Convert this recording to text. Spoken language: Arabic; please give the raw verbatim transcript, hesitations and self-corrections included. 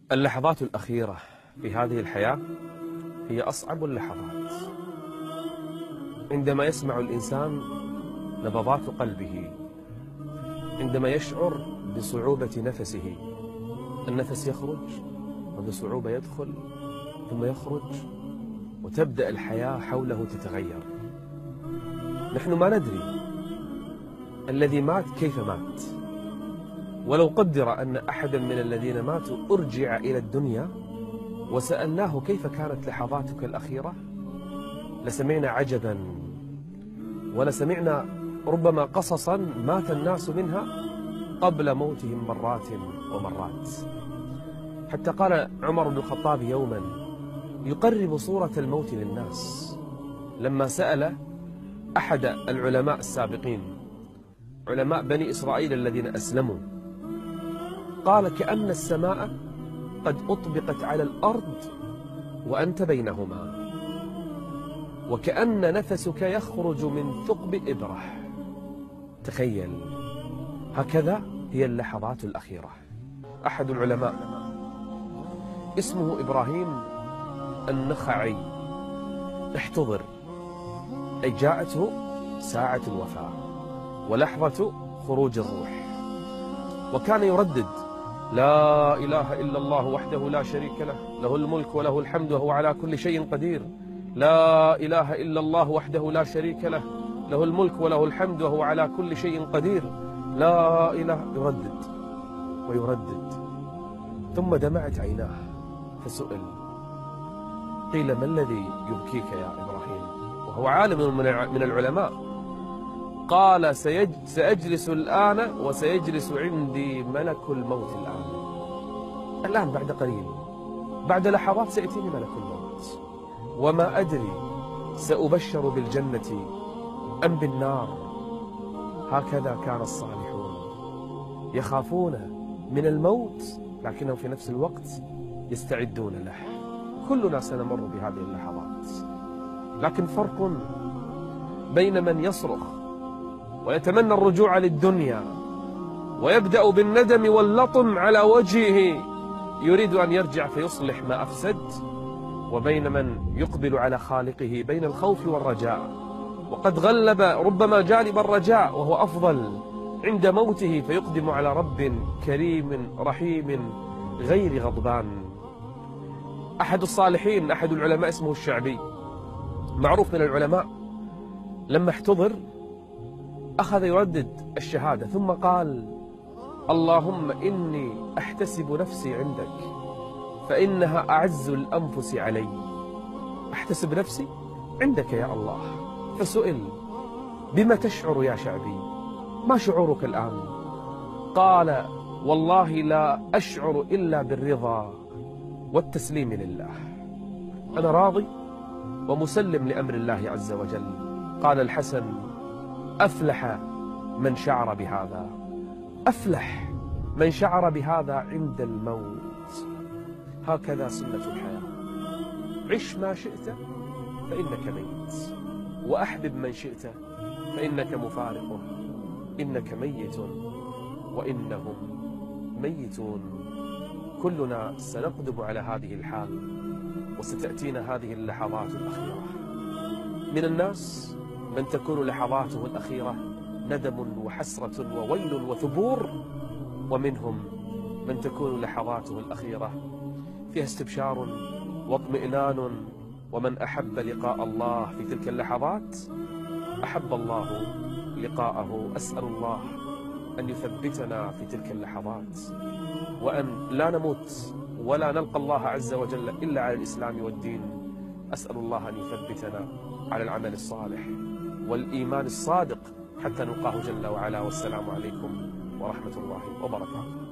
اللحظات الأخيرة في هذه الحياة هي أصعب اللحظات. عندما يسمع الإنسان نبضات قلبه، عندما يشعر بصعوبة نفسه، النفس يخرج وبصعوبة يدخل ثم يخرج، وتبدأ الحياة حوله تتغير. نحن ما ندري الذي مات كيف مات، ولو قدر أن أحدا من الذين ماتوا أرجع إلى الدنيا وسألناه كيف كانت لحظاتك الأخيرة لسمعنا عجبا، ولسمعنا ربما قصصا مات الناس منها قبل موتهم مرات ومرات. حتى قال عمر بن الخطاب يوما يقرب صورة الموت للناس لما سأل أحد العلماء السابقين، علماء بني إسرائيل الذين أسلموا، قال: كأن السماء قد أطبقت على الأرض وأنت بينهما، وكأن نفسك يخرج من ثقب إبرة. تخيل، هكذا هي اللحظات الأخيرة. أحد العلماء اسمه إبراهيم النخعي احتضر، أي جاءته ساعة الوفاة ولحظة خروج الروح، وكان يردد: لا إله إلا الله وحده لا شريك له، له الملك وله الحمد وهو على كل شيء قدير. لا إله إلا الله وحده لا شريك له، له الملك وله الحمد وهو على كل شيء قدير. لا إله، يردد ويردد، ثم دمعت عيناه فسئل، قيل: ما الذي يبكيك يا إبراهيم؟ وهو عالم من العلماء. قال: سأجلس الآن وسيجلس عندي ملك الموت الآن. الآن بعد قليل، بعد لحظات سيأتيني ملك الموت، وما أدري سأبشر بالجنة أم بالنار. هكذا كان الصالحون يخافون من الموت، لكنهم في نفس الوقت يستعدون له. كلنا سنمر بهذه اللحظات، لكن فرق بين من يصرخ ويتمنى الرجوع للدنيا ويبدأ بالندم واللطم على وجهه يريد أن يرجع فيصلح ما أفسد، وبين من يقبل على خالقه بين الخوف والرجاء، وقد غلب ربما جانب الرجاء وهو أفضل عند موته، فيقدم على رب كريم رحيم غير غضبان. أحد الصالحين، أحد العلماء اسمه الشعبي، معروف من العلماء، لما احتضر أخذ يردد الشهادة ثم قال: اللهم إني أحتسب نفسي عندك فإنها أعز الأنفس علي. أحتسب نفسي عندك يا الله. فسئل: بما تشعر يا شعبي؟ ما شعورك الآن؟ قال: والله لا أشعر إلا بالرضا والتسليم لله. أنا راضي ومسلم لأمر الله عز وجل. قال الحسن: أفلح من شعر بهذا، أفلح من شعر بهذا عند الموت. هكذا سنة الحياة. عش ما شئت فإنك ميت، وأحبب من شئت فإنك مفارقه. إنك ميت وإنهم ميتون. كلنا سنقدم على هذه الحال، وستأتينا هذه اللحظات الأخيرة. من الناس من تكون لحظاته الأخيرة ندم وحسرة وويل وثبور، ومنهم من تكون لحظاته الأخيرة فيها استبشار واطمئنان. ومن أحب لقاء الله في تلك اللحظات أحب الله لقاءه. أسأل الله أن يثبتنا في تلك اللحظات، وأن لا نموت ولا نلقى الله عز وجل إلا على الإسلام والدين. أسأل الله أن يثبتنا على العمل الصالح والإيمان الصادق حتى نلقاه جل وعلا. والسلام عليكم ورحمة الله وبركاته.